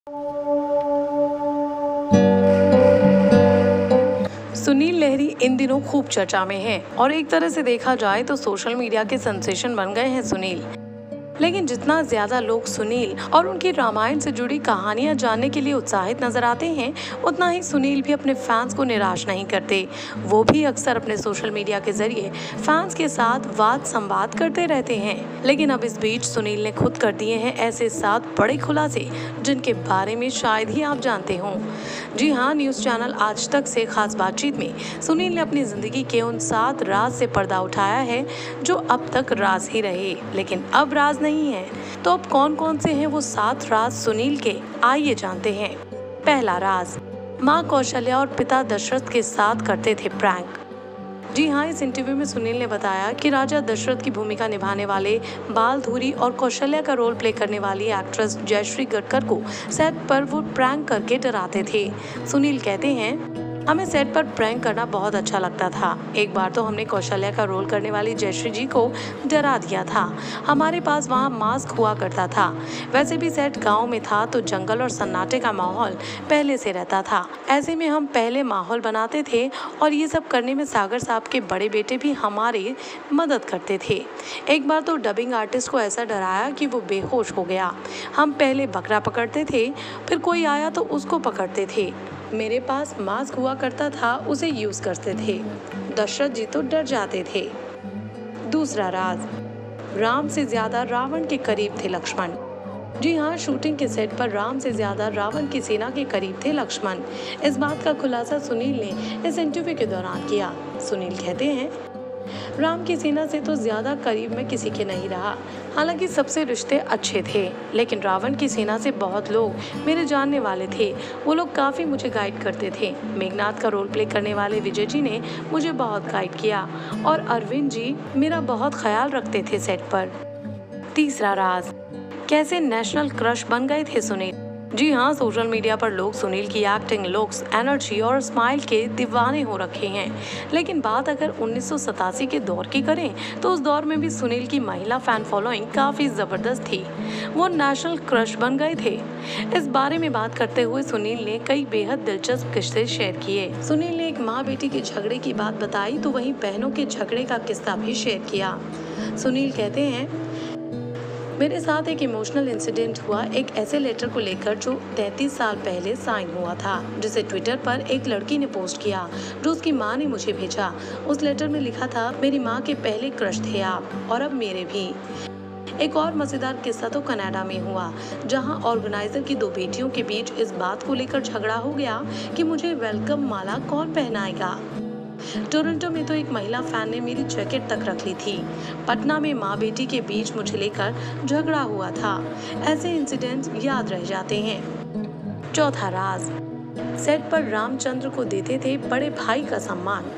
सुनील लहरी इन दिनों खूब चर्चा में हैं और एक तरह से देखा जाए तो सोशल मीडिया के सेंसेशन बन गए हैं सुनील। लेकिन जितना ज्यादा लोग सुनील और उनकी रामायण से जुड़ी कहानियां जानने के लिए उत्साहित नजर आते हैं, उतना ही सुनील भी अपने फैंस को निराश नहीं करते। वो भी अक्सर अपने सोशल मीडिया के जरिए फैंस के साथ वाद संवाद करते रहते हैं। लेकिन अब इस बीच सुनील ने खुद कर दिए हैं ऐसे 7 बड़े खुलासे जिनके बारे में शायद ही आप जानते हों। जी हाँ, न्यूज चैनल आज तक से खास बातचीत में सुनील ने अपनी जिंदगी के उन 7 राज से पर्दा उठाया है जो अब तक राज ही रहे, लेकिन अब राज नहीं है। तो अब कौन कौन से हैं वो 7 राज सुनील के, आइए जानते हैं। पहला राज, माँ कौशल्या और पिता दशरथ के साथ करते थे प्रैंक। जी हाँ, इस इंटरव्यू में सुनील ने बताया कि राजा दशरथ की भूमिका निभाने वाले बाल धूरी और कौशल्या का रोल प्ले करने वाली एक्ट्रेस जयश्री गटकर को सेट पर वो प्रैंक करके डराते थे। सुनील कहते हैं, हमें सेट पर प्रैंक करना बहुत अच्छा लगता था। एक बार तो हमने कौशल्या का रोल करने वाली जयश्री जी को डरा दिया था। हमारे पास वहाँ मास्क हुआ करता था। वैसे भी सेट गांव में था तो जंगल और सन्नाटे का माहौल पहले से रहता था। ऐसे में हम पहले माहौल बनाते थे और ये सब करने में सागर साहब के बड़े बेटे भी हमारी मदद करते थे। एक बार तो डबिंग आर्टिस्ट को ऐसा डराया कि वो बेहोश हो गया। हम पहले बकरा पकड़ते थे, फिर कोई आया तो उसको पकड़ते थे। मेरे पास मास्क हुआ करता था, उसे यूज करते थे। दशरथ जी तो डर जाते थे। दूसरा राज, राम से ज्यादा रावण के करीब थे लक्ष्मण। जी हाँ, शूटिंग के सेट पर राम से ज्यादा रावण की सेना के करीब थे लक्ष्मण। इस बात का खुलासा सुनील ने इस इंटरव्यू के दौरान किया। सुनील कहते हैं, राम की सेना से तो ज्यादा करीब में किसी के नहीं रहा। हालांकि सबसे रिश्ते अच्छे थे, लेकिन रावण की सेना से बहुत लोग मेरे जानने वाले थे। वो लोग काफी मुझे गाइड करते थे। मेघनाथ का रोल प्ले करने वाले विजय जी ने मुझे बहुत गाइड किया और अरविंद जी मेरा बहुत ख्याल रखते थे सेट पर। तीसरा राज, कैसे नेशनल क्रश बन गए थे सुनील। जी हाँ, सोशल मीडिया पर लोग सुनील की एक्टिंग, लुक्स, एनर्जी और स्माइल के दीवाने हो रखे हैं। लेकिन बात अगर 1987 के दौर की करें तो उस दौर में भी सुनील की महिला फैन फॉलोइंग काफी जबरदस्त थी। वो नेशनल क्रश बन गए थे। इस बारे में बात करते हुए सुनील ने कई बेहद दिलचस्प किस्से शेयर किए। सुनील ने एक माँ बेटी के झगड़े की बात बताई तो वहीं बहनों के झगड़े का किस्सा भी शेयर किया। सुनील कहते हैं, मेरे साथ एक इमोशनल इंसिडेंट हुआ एक ऐसे लेटर को लेकर जो 33 साल पहले साइन हुआ था, जिसे ट्विटर पर एक लड़की ने पोस्ट किया जो उसकी माँ ने मुझे भेजा। उस लेटर में लिखा था, मेरी माँ के पहले क्रश थे आप और अब मेरे भी। एक और मजेदार किस्सा तो कनाडा में हुआ, जहां ऑर्गेनाइजर की 2 बेटियों के बीच इस बात को लेकर झगड़ा हो गया कि मुझे वेलकम माला कौन पहनाएगा। टोरंटो में तो एक महिला फैन ने मेरी जैकेट तक रख ली थी। पटना में माँ बेटी के बीच मुझे लेकर झगड़ा हुआ था। ऐसे इंसिडेंट्स याद रह जाते हैं। चौथा राज, सेट पर रामचंद्र को देते थे बड़े भाई का सम्मान।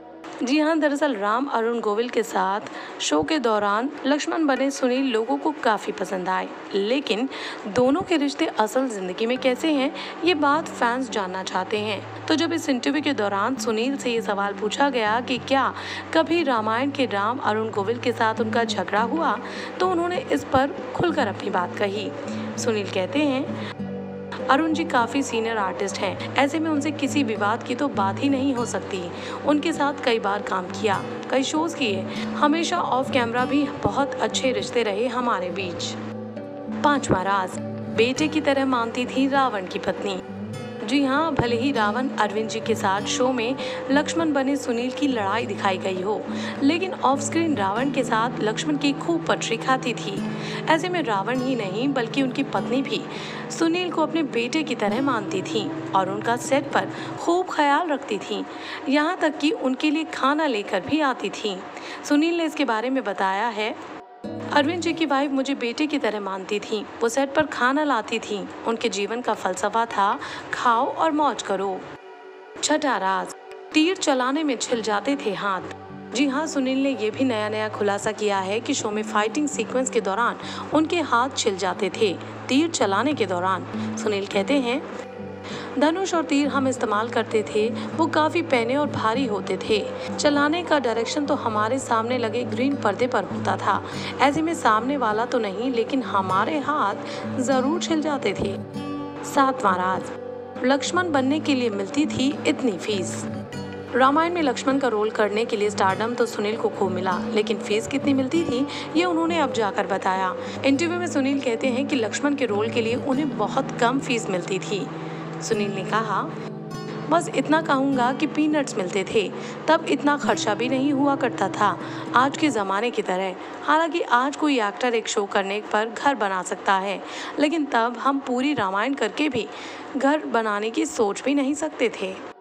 जी हाँ, दरअसल राम अरुण गोविल के साथ शो के दौरान लक्ष्मण बने सुनील लोगों को काफ़ी पसंद आए। लेकिन दोनों के रिश्ते असल जिंदगी में कैसे हैं, ये बात फैंस जानना चाहते हैं। तो जब इस इंटरव्यू के दौरान सुनील से ये सवाल पूछा गया कि क्या कभी रामायण के राम अरुण गोविल के साथ उनका झगड़ा हुआ, तो उन्होंने इस पर खुलकर अपनी बात कही। सुनील कहते हैं, अरुण जी काफ़ी सीनियर आर्टिस्ट हैं। ऐसे में उनसे किसी विवाद की तो बात ही नहीं हो सकती। उनके साथ कई बार काम किया, कई शोज किए। हमेशा ऑफ कैमरा भी बहुत अच्छे रिश्ते रहे हमारे बीच। 5वां राज, बेटे की तरह मानती थी रावण की पत्नी। जी हाँ, भले ही रावण अरविंद जी के साथ शो में लक्ष्मण बने सुनील की लड़ाई दिखाई गई हो, लेकिन ऑफ स्क्रीन रावण के साथ लक्ष्मण की खूब पटरी खाती थी। ऐसे में रावण ही नहीं बल्कि उनकी पत्नी भी सुनील को अपने बेटे की तरह मानती थी और उनका सेट पर खूब ख्याल रखती थी। यहाँ तक कि उनके लिए खाना लेकर भी आती थी। सुनील ने इसके बारे में बताया है, अरविंद जी की वाइफ मुझे बेटे की तरह मानती थी। वो सेट पर खाना लाती थी। उनके जीवन का फलसफा था, खाओ और मौज करो। छठा राज, तीर चलाने में छिल जाते थे हाथ। जी हाँ, सुनील ने ये भी नया खुलासा किया है कि शो में फाइटिंग सीक्वेंस के दौरान उनके हाथ छिल जाते थे तीर चलाने के दौरान। सुनील कहते हैं, धनुष और तीर हम इस्तेमाल करते थे, वो काफी पैने और भारी होते थे। चलाने का डायरेक्शन तो हमारे सामने लगे ग्रीन पर्दे पर होता था। ऐसे में सामने वाला तो नहीं, लेकिन हमारे हाथ जरूर छिल जाते थे। सातवां राज, लक्ष्मण बनने के लिए मिलती थी इतनी फीस। रामायण में लक्ष्मण का रोल करने के लिए स्टारडम तो सुनील को खूब मिला, लेकिन फीस कितनी मिलती थी ये उन्होंने अब जाकर बताया। इंटरव्यू में सुनील कहते हैं कि लक्ष्मण के रोल के लिए उन्हें बहुत कम फीस मिलती थी। सुनील ने कहा, बस इतना कहूँगा कि पीनट्स मिलते थे, तब इतना खर्चा भी नहीं हुआ करता था आज के ज़माने की तरह। हालांकि आज कोई एक्टर एक शो करने पर घर बना सकता है, लेकिन तब हम पूरी रामायण करके भी घर बनाने की सोच भी नहीं सकते थे।